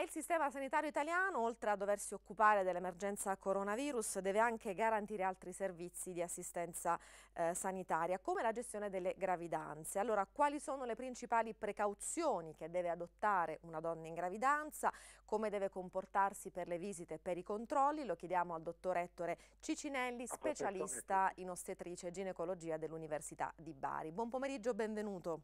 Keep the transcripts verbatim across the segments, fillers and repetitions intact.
il sistema sanitario italiano, oltre a doversi occupare dell'emergenza coronavirus, deve anche garantire altri servizi di assistenza eh, sanitaria, come la gestione delle gravidanze. Allora, quali sono le principali precauzioni che deve adottare una donna in gravidanza? Come deve comportarsi per le visite e per i controlli? Lo chiediamo al dottor Ettore Cicinelli, A professore specialista tutti. in ostetricia e ginecologia dell'Università di Bari. Buon pomeriggio, benvenuto.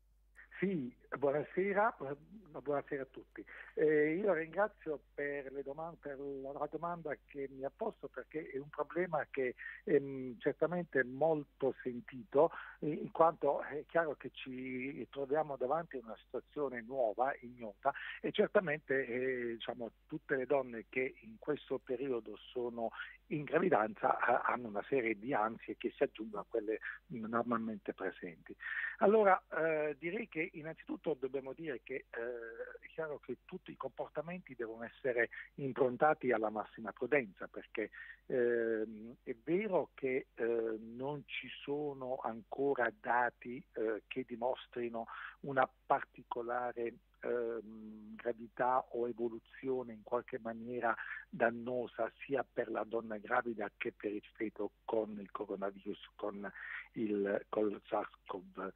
Sì, buonasera, buonasera a tutti. Eh, io ringrazio per, le domande, per la domanda che mi ha posto, perché è un problema che è certamente è molto sentito, in quanto è chiaro che ci troviamo davanti a una situazione nuova, ignota, e certamente eh, diciamo, tutte le donne che in questo periodo sono in gravidanza hanno una serie di ansie che si aggiungono a quelle normalmente presenti. Allora, eh, direi che innanzitutto dobbiamo dire che eh, è chiaro che tutti i comportamenti devono essere improntati alla massima prudenza, perché eh, è vero che eh, non ci sono ancora dati eh, che dimostrino una particolare Ehm, gravità o evoluzione in qualche maniera dannosa sia per la donna gravida che per il feto con il coronavirus, con il col SARS-CoV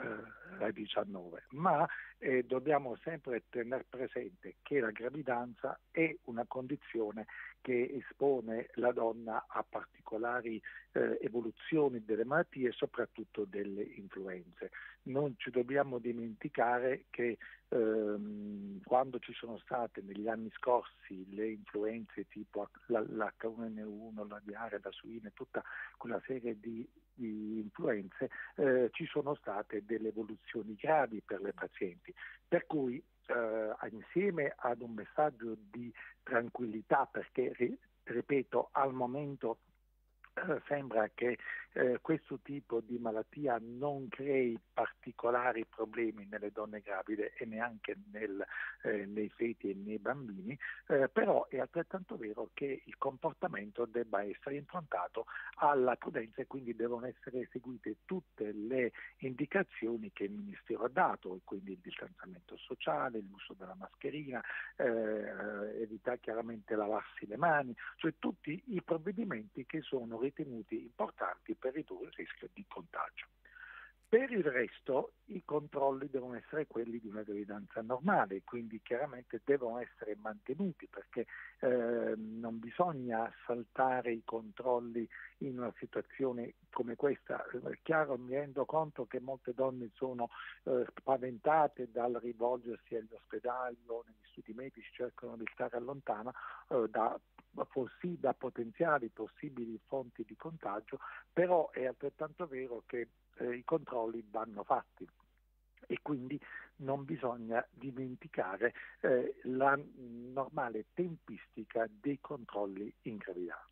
diciannove, ma eh, dobbiamo sempre tenere presente che la gravidanza è una condizione che espone la donna a particolari eh, evoluzioni delle malattie e soprattutto delle influenze. Non ci dobbiamo dimenticare che ehm, quando ci sono state negli anni scorsi le influenze tipo l'H uno N uno, la diarrea, la suina, tutta quella serie di, di influenze, eh, ci sono state delle evoluzioni gravi per le pazienti, per cui eh, insieme ad un messaggio di tranquillità, perché ripeto, al momento eh, sembra che eh, questo tipo di malattia non crei particolari problemi nelle donne gravide e neanche nel, eh, nei feti e nei bambini, eh, però è altrettanto vero che il comportamento debba essere improntato alla prudenza e quindi devono essere eseguite tutte le indicazioni che il Ministero ha dato, e quindi il distanziamento sociale, l'uso della mascherina, eh, evitare chiaramente lavarsi le mani, cioè tutti i provvedimenti che sono ritenuti importanti per ridurre il rischio di contagio. Per il resto i controlli devono essere quelli di una gravidanza normale, quindi chiaramente devono essere mantenuti, perché eh, non bisogna saltare i controlli in una situazione come questa. È chiaro, mi rendo conto che molte donne sono eh, spaventate dal rivolgersi agli ospedali o negli studi medici, cercano di stare lontana eh, da da potenziali possibili fonti di contagio, però è altrettanto vero che eh, i controlli vanno fatti e quindi non bisogna dimenticare eh, la normale tempistica dei controlli in gravidanza.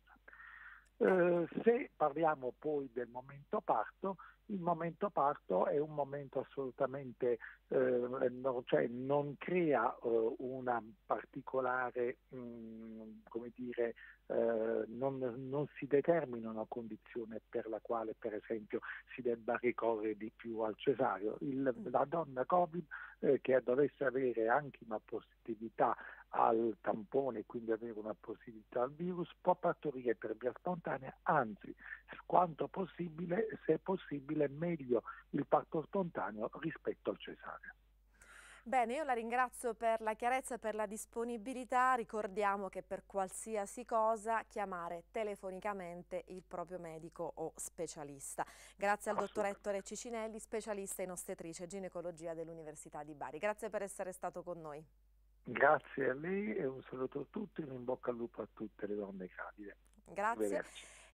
Eh, se parliamo poi del momento parto, il momento parto è un momento assolutamente, eh, no, cioè non crea eh, una particolare, mh, come dire, eh, non, non si determina una condizione per la quale per esempio si debba ricorrere di più al cesareo. Il, la donna Covid eh, che dovesse avere anche una positività al tampone, quindi avere una positività al virus, può partorire per via spontanea, anzi, quanto possibile, se è possibile, meglio il parto spontaneo rispetto al cesareo. Bene, io la ringrazio per la chiarezza e per la disponibilità. Ricordiamo che per qualsiasi cosa chiamare telefonicamente il proprio medico o specialista. Grazie al dottor Ettore Cicinelli, specialista in ostetricia e ginecologia dell'Università di Bari. Grazie per essere stato con noi. Grazie a lei e un saluto a tutti, un in bocca al lupo a tutte le donne gravide. Grazie. Arrivederci.